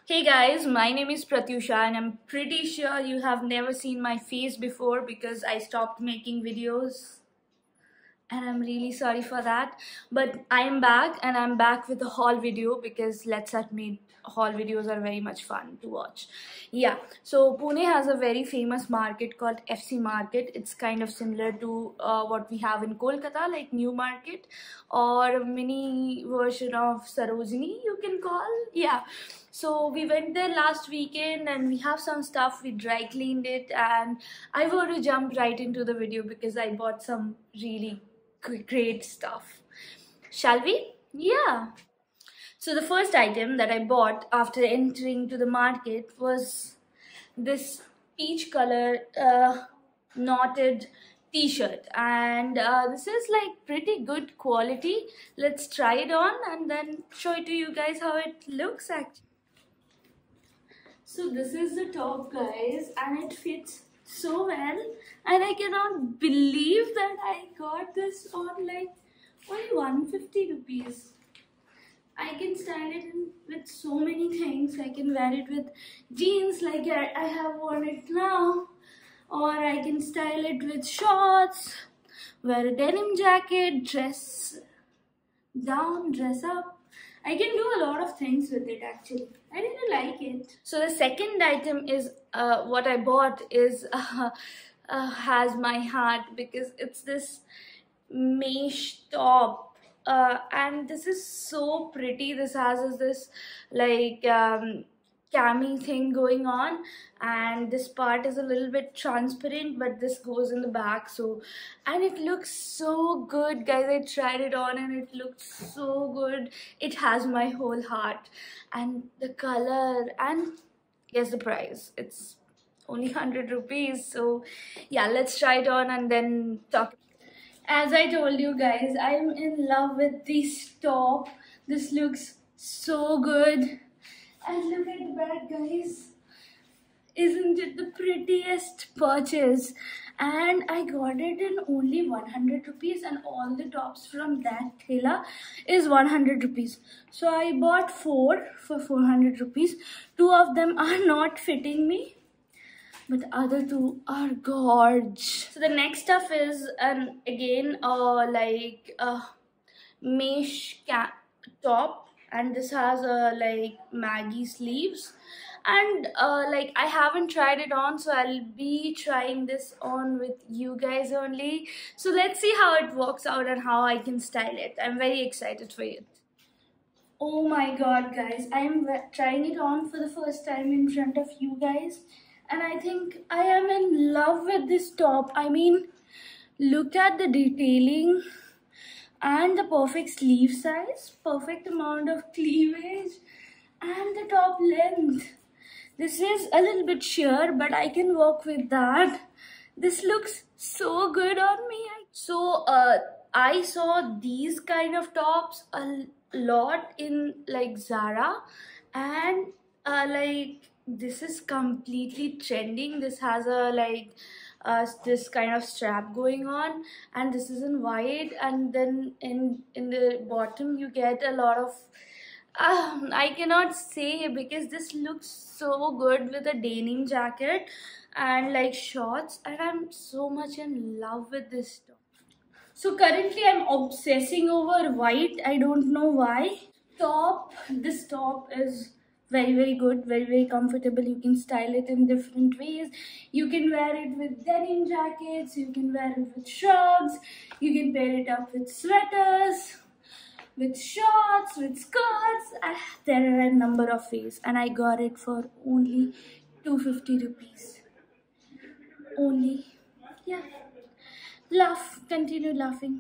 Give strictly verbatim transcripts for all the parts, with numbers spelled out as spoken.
Hey guys, my name is Pratyusha and I'm pretty sure you have never seen my face before because I stopped making videos and I'm really sorry for that. But I'm back and I'm back with a haul video because let's admit haul videos are very much fun to watch. Yeah, so Pune has a very famous market called F C Market. It's kind of similar to uh, what we have in Kolkata, like New Market, or a mini version of Sarojini, you can call. Yeah. So we went there last weekend and we have some stuff. We dry cleaned it and I want to jump right into the video because I bought some really great stuff. Shall we? Yeah. So the first item that I bought after entering to the market was this peach color uh, knotted t-shirt, and uh, this is like pretty good quality. Let's try it on and then show it to you guys how it looks actually. So this is the top, guys, and it fits so well, and I cannot believe that I got this on like only one hundred fifty rupees. I can style it in, with so many things. I can wear it with jeans like I, I have worn it now, or I can style it with shorts, wear a denim jacket, dress down, dress up. I can do a lot of things with it actually. I really like it. So the second item is uh, what I bought is uh, uh, has my heart because it's this mesh top, uh, and this is so pretty. This has this like um, cami thing going on, and this part is a little bit transparent, but this goes in the back. So, and it looks so good, guys. I tried it on and it looked so good. It has my whole heart, and the color, and guess the price. It's only one hundred rupees. So yeah, let's try it on and then talk. As I told you guys, I'm in love with this top. This looks so good. And look at the back, guys. Isn't it the prettiest purchase? And I got it in only one hundred rupees, and all the tops from that thela is one hundred rupees. So I bought four for four hundred rupees. Two of them are not fitting me, but the other two are gorge. So the next stuff is an again uh like a mesh cap top, and this has a like Maggie sleeves, and uh, like I haven't tried it on, so I'll be trying this on with you guys only. So let's see how it works out and how I can style it. I'm very excited for it. Oh my god, guys, I'm trying it on for the first time in front of you guys, and I think I am in love with this top. I mean, look at the detailing and the perfect sleeve size, perfect amount of cleavage, and the top length. This is a little bit sheer, but I can work with that. This looks so good on me. So uh, I saw these kind of tops a lot in like Zara, and uh, like this is completely trending. This has a like uh, this kind of strap going on, and this is in white, and then in in the bottom you get a lot of um, I cannot say because this looks so good with a denim jacket and like shorts, and I'm so much in love with this top. So currently I'm obsessing over white. I don't know why. Top, this top is very very good, very very comfortable. You can style it in different ways. You can wear it with denim jackets, you can wear it with shorts, you can pair it up with sweaters, with shorts, with skirts. Ah, there are a number of ways, and I got it for only two hundred fifty rupees. Only. Yeah. Laugh. Continue laughing.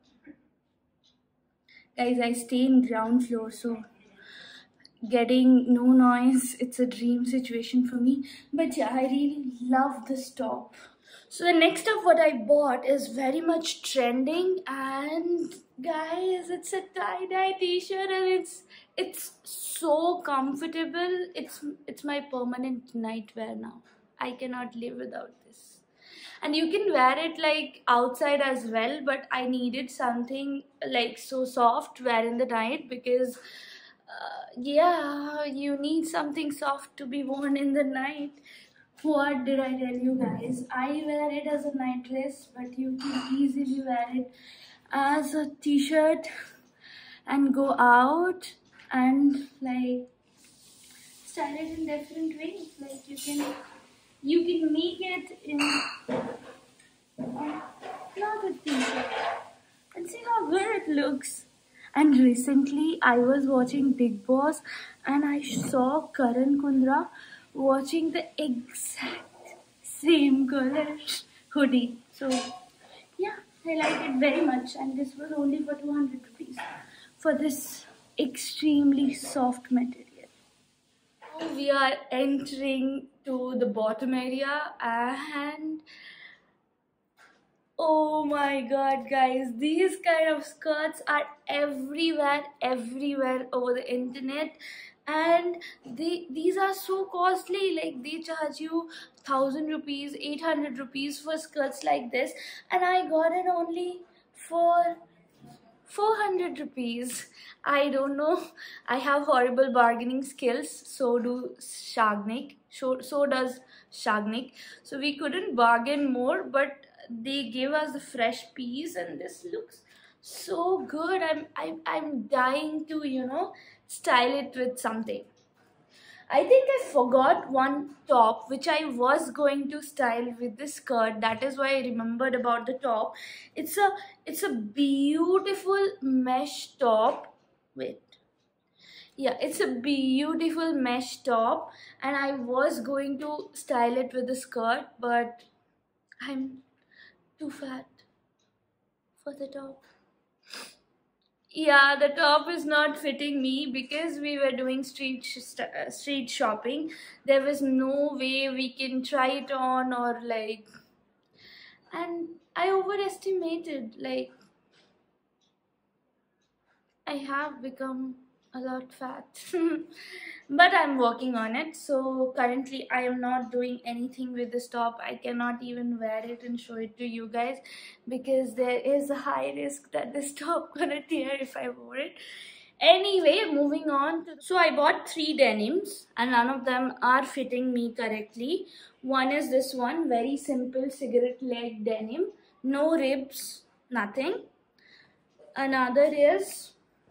Guys, I stay in ground floor, so getting no noise, it's a dream situation for me. But yeah, I really love this top. So the next stuff what I bought is very much trending, and guys, it's a tie-dye t-shirt, and it's it's so comfortable. It's it's my permanent nightwear now. I cannot live without this. And you can wear it like outside as well, but I needed something like so soft wear in the night because uh, yeah, you need something soft to be worn in the night. What did I tell you guys? I wear it as a night dress, but you can easily wear it as a t-shirt and go out and like style it in different ways. Like you can you can make it in uh, not a t-shirt and see how good it looks. And recently I was watching Big Boss and I saw Karan Kundra watching the exact same color hoodie. So yeah, I like it very much, and this was only for two hundred rupees for this extremely soft material. Now we are entering to the bottom area, and oh my god, guys, these kind of skirts are everywhere, everywhere over the internet, and they these are so costly. Like they charge you thousand rupees, eight hundred rupees for skirts like this, and I got it only for four hundred rupees. I don't know. I have horrible bargaining skills. So do Shagnik. So, so does Shagnik. So we couldn't bargain more, but they gave us the fresh piece, and this looks so good. I'm I'm I'm dying to, you know, style it with something. I think I forgot one top which I was going to style with this skirt. That is why I remembered about the top. It's a it's a beautiful mesh top. Wait. Yeah, it's a beautiful mesh top, and I was going to style it with the skirt, but I'm too fat for the top. Yeah, the top is not fitting me because we were doing street sh uh, street shopping. There was no way we can try it on, or like, and I overestimated, like I have become a lot fat. But I'm working on it. So currently I am not doing anything with this top. I cannot even wear it and show it to you guys because there is a high risk that this top gonna tear if I wore it. Anyway, moving on to, so I bought three denims and none of them are fitting me correctly. One is this one, very simple cigarette leg denim, no ribs, nothing. Another is,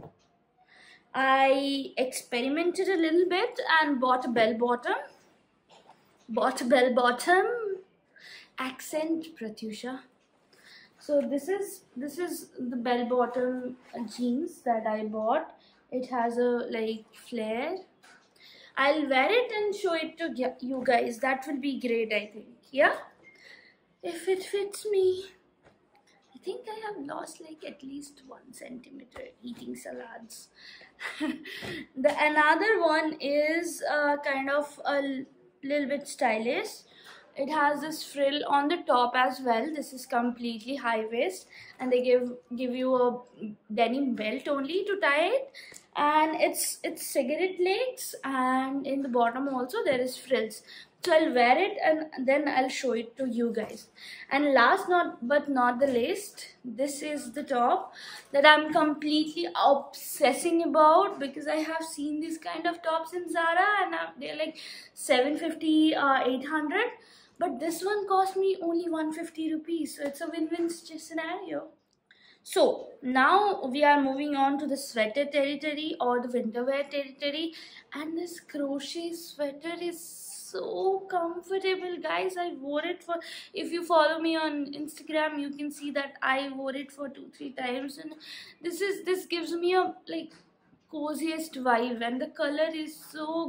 I experimented a little bit and bought a bell bottom. Bought a bell bottom. Accent, Pratyusha. So this is this is the bell bottom jeans that I bought. It has a like flare. I'll wear it and show it to you guys. That will be great, I think. Yeah, if it fits me. I think I have lost like at least one centimeter eating salads. The another one is uh, kind of a little bit stylish. It has this frill on the top as well. This is completely high waist, and they give give you a denim belt only to tie it, and it's it's cigarette legs, and in the bottom also there is frills. So I'll wear it and then I'll show it to you guys. And last not but not the least, this is the top that I'm completely obsessing about because I have seen these kind of tops in Zara and they're like seven fifty, uh, eight hundred. But this one cost me only one hundred fifty rupees. So it's a win-win scenario. So now we are moving on to the sweater territory or the winter wear territory. And this crochet sweater is so comfortable, guys. I wore it for, if you follow me on Instagram, you can see that I wore it for two three times, and this is this gives me a like coziest vibe, and the color is so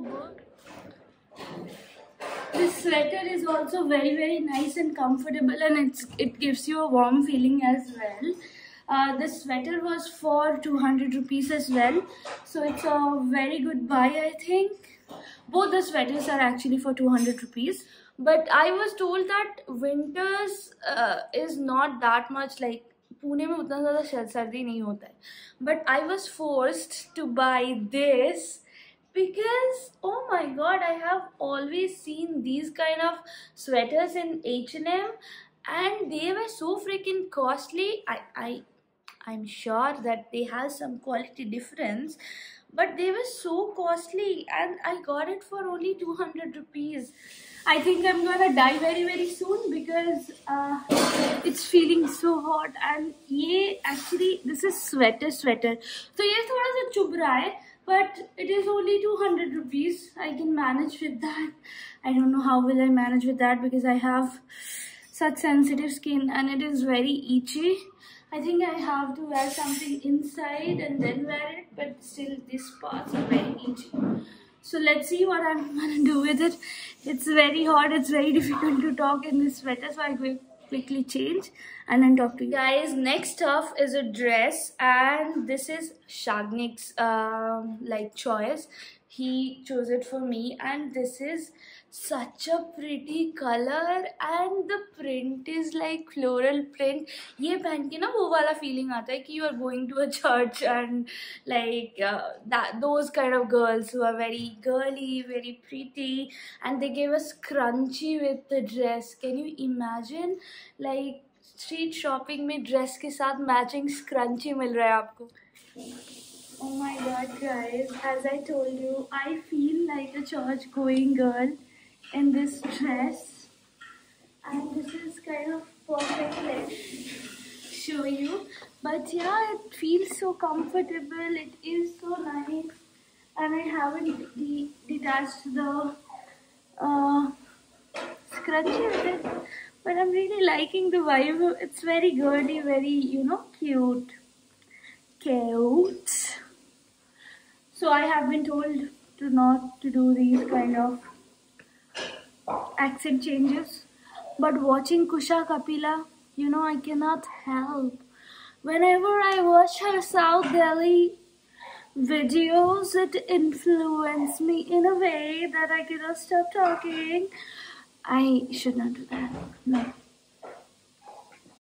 good. This sweater is also very very nice and comfortable, and it's it gives you a warm feeling as well. Uh, this sweater was for two hundred rupees as well, so it's a very good buy, I think. Both the sweaters are actually for two hundred rupees, but I was told that winters uh, is not that much, like Pune में उतना ज़्यादा सर्दी नहीं होता है. But I was forced to buy this because oh my god, I have always seen these kind of sweaters in H and M and they were so freaking costly. I I I'm sure that they have some quality difference, but they were so costly and I got it for only two hundred rupees. I think I'm gonna die very very soon because uh, it's feeling so hot. And ये actually this is sweater sweater. So ये थोड़ा सा चुभ रहा है, but it is only two hundred rupees. I can manage with that. I don't know how will I manage with that because I have such sensitive skin and it is very itchy. I think I have to wear something inside and then wear it, but still these parts are very itchy. So let's see what I'm gonna do with it. It's very hot, it's very difficult to talk in this sweater, so I will quickly change and then talk to you. Guys, next stuff is a dress, and this is Shagnik's um, like choice. He chose it for me, and this is such a pretty color and the print is like floral print. ये पहन के ना वो वाला feeling आता है कि you are going to a church and like uh, that those kind of girls who are very girly, very pretty, and they gave a scrunchie with the dress. Can you imagine? Like street shopping में dress के साथ matching scrunchie मिल रहा है आपको. Oh my god guys, as I told you, I feel like a church going girl in this dress, and this is kind of perfect. Let's show you. But yeah, it feels so comfortable, it is so nice, and I haven't de detached the uh, scrunchie with it, but I'm really liking the vibe. It's very girly, very, you know, cute. Cute. So I have been told to not to do these kind of accent changes, but watching Kusha Kapila, you know, I cannot help. Whenever I watch her South Delhi videos, it influences me in a way that I cannot stop talking. I should not do that. No.